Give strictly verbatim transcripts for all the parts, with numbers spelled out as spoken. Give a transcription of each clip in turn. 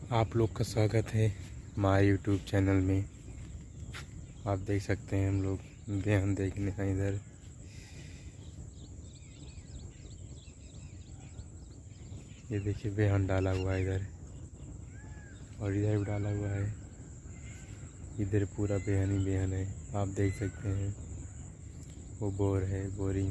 आप लोग का स्वागत है हमारे यूट्यूब चैनल में। आप देख सकते हैं हम लोग बेहन देखने का इधर ये देखिए बेहन डाला हुआ है इधर, और इधर भी डाला हुआ है। इधर पूरा बेहन ही बेहन है। आप देख सकते हैं वो बोर है, बोरिंग।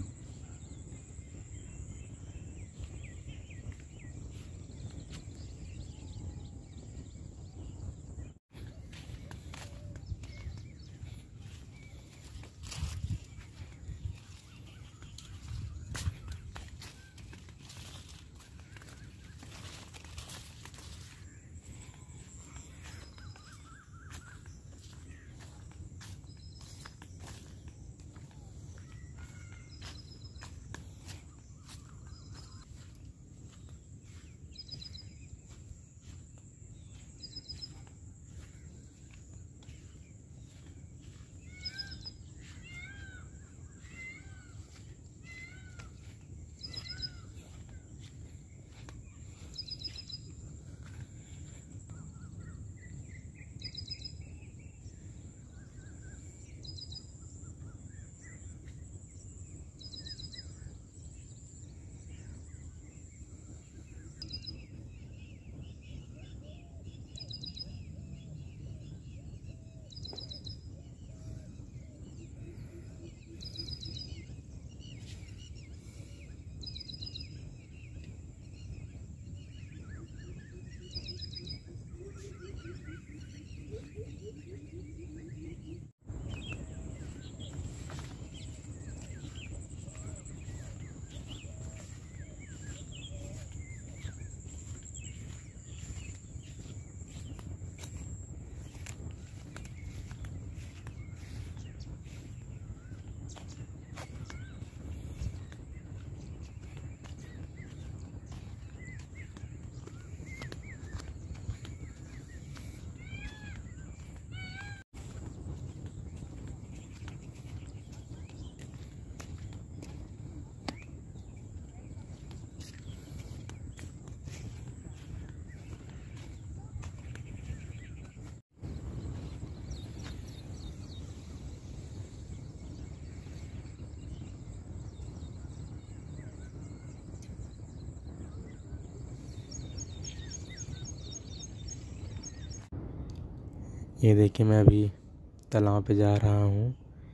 ये देखिए मैं अभी तालाब पे जा रहा हूँ।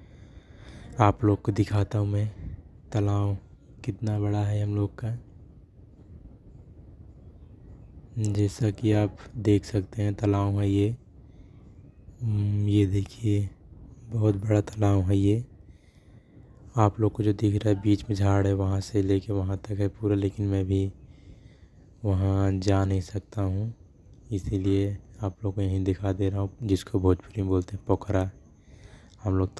आप लोग को दिखाता हूँ मैं तालाब कितना बड़ा है हम लोग का। जैसा कि आप देख सकते हैं तालाब है ये। ये देखिए बहुत बड़ा तालाब है ये। आप लोग को जो दिख रहा है बीच में झाड़ है, वहाँ से लेके वहाँ तक है पूरा, लेकिन मैं भी वहाँ जा नहीं सकता हूँ, इसीलिए आप लोग को यहीं दिखा दे रहा हूँ, जिसको भोजपुरी में बोलते हैं पोखरा। हम लोग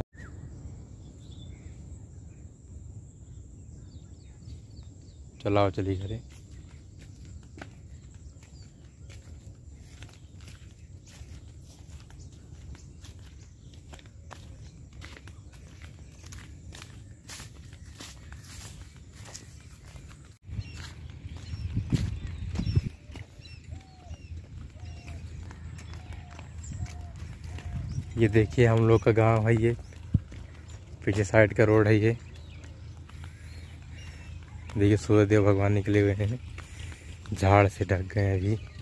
चलाओ चली घरे। ये देखिए हम लोग का गांव है ये, पीछे साइड का रोड है ये। देखिए सूर्यदेव भगवान निकले हुए हैं, झाड़ से ढक गए हैं अभी।